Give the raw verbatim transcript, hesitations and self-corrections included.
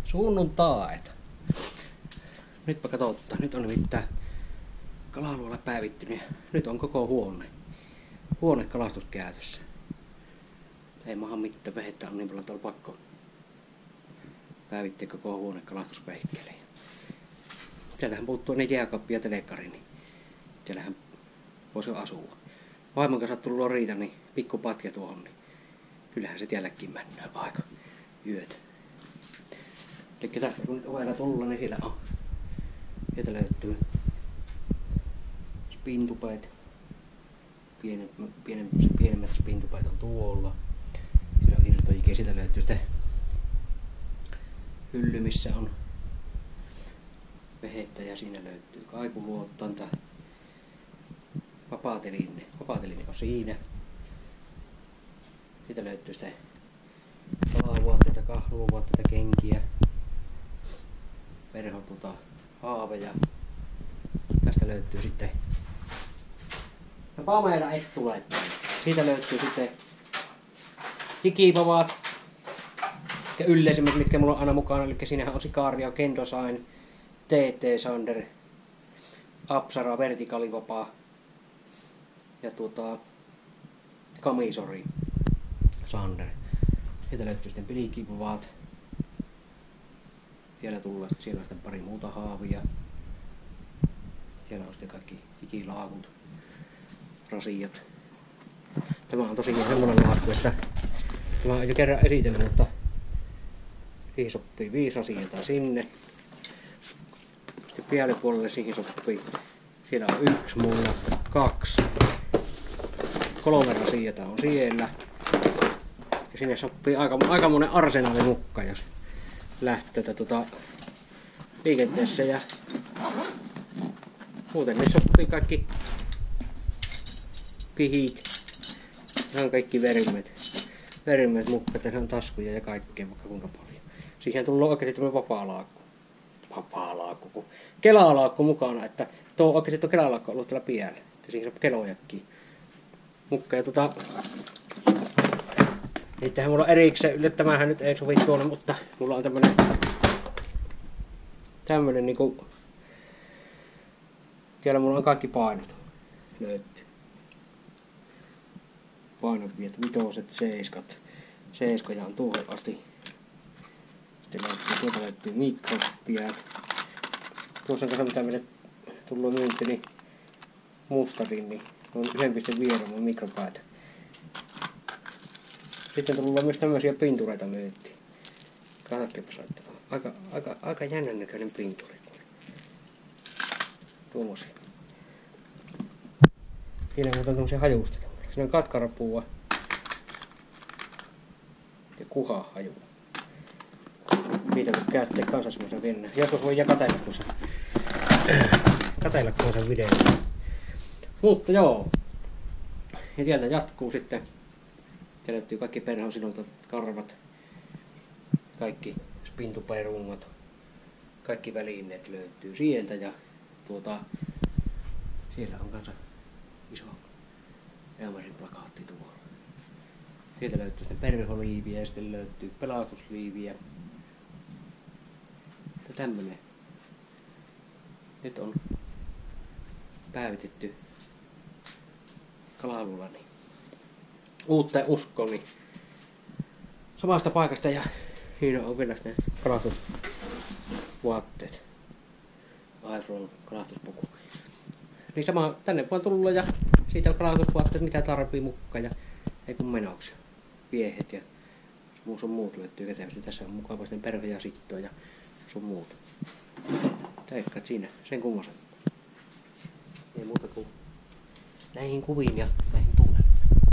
Sunnuntaita. Nytpä katsotaan. Nyt on nimittäin kalaluola päivittynyt. Nyt on koko huone. Huone kalastuskäytössä. Ei maha mitään vehettä on niin paljon tuolla pakko päivittää koko huone kalastusvehkeleen. Sieltähän puuttuu ne jääkaappi ja telekari, niin siellähän voisi asua. Vaimon kanssa tullut Lorita, niin pikku patja tuohon, niin kyllähän se tielläkin mennään aika yötä. Eli tästä kun nyt ovella tullaan, niin siellä on. Sieltä löytyy spintupäät. Pienemmät, pienemmät spintupäät on tuolla. Siellä on irtojike, sieltä löytyy sitten hylly, missä on vehettä ja siinä löytyy kaikuluottanta. Vapaatelinne. Vapaatelinne on siinä. Siitä löytyy sitten kalavuotteita, kahluvuotteita, kenkiä, verho tuota, haaveja. Tästä löytyy sitten Pamela ettulaitteita. Siitä löytyy sitten jikipavaat ja yleisimmät, mitkä mulla on aina mukana. Eli siinähän on Sicario, Kendosign, T T Sander, Apsara, vertikaalivapaa ja tuota Kamisori Sander. Sieltä löytyy sitten pilikipavaat. Siellä tullaan, siellä on sitten pari muuta haavia. Siellä on sitten kaikki ikilaakut, rasiat. Tämä on tosiaan semmoinen laakku, että tämä on jo kerran esitellyt, mutta siihen sopii viisi rasiaa sinne. Sitten päällepuolelle siihen sopii, siellä on yksi mulla, kaksi, kolme rasiaa on siellä. Ja sinne sopii aika, aika monen arsenaali mukka, jos lähtee tuota liikenteessä. Ja muuten ne sopii kaikki pihit. Ne on kaikki verimet. Verimet mukkat, ne on taskuja ja kaikkea vaikka kuinka paljon. Siihen tulee oikeasti tämmönen vapaa-laakku. Vapaa-laakku. Kelalaakku mukana, että tuo oikeasti tuo kelalaakku on ollut täällä piellä. Että siihen saa kelojakin. Mukka ja tota... Niitähän mulla on erikseen, tämähän nyt ei sovi tuonne, mutta mulla on tämmönen... Tämmönen niinku... Siellä mulla on kaikki painot. Löytyy. Painot viet, vitoset, seiskat. Seiskoja on tuohon asti. Sitten löytyy, tuolta löytyy mikropiät. Tuossa on kanssa mitä meille tullut myynti, niin mustarin, niin on yhden pilkku viisi mikropäät. Sitten tullut myös tämmöisiä pintureita myyntiin. Katsotkepa saattaa. Aika, aika, aika jännän näköinen pinturi. Tuommoisia. Siinä on tuommoisia hajusteita. Siinä on katkarapua ja kuhahaju. Niitä kun käyttää kanssa semmoisen viennä. Joskus voi katella tuossa. Katella tuossa videossa. Mutta joo. Ja sieltä jatkuu sitten. Siellä löytyy kaikki perhosilontat, karvat. Kaikki spintuperungot. Kaikki välineet löytyy sieltä ja tuota, siellä on kanssa iso Elmarin plakaatti tuolla. Sieltä löytyy sitten perholiiviä ja sitten löytyy pelastusliiviä. Ja tämmönen. Nyt on päivitetty kalaluolani. Uutta uskoni samasta paikasta ja siinä on vielä ne kalastusvaatteet. Airroll kalastuspuku. Niin sama tänne voi tulla ja siitä on kalastusvaatteet mitä tarvii mukka ja ei kun menoksi. Viehet ja sun muut löytyy kätevästi. Tässä on mukavasti perhe ja sitto ja sun muuta. Teikkaat siinä sen kummosen. Ei muuta kuin näihin kuviin ja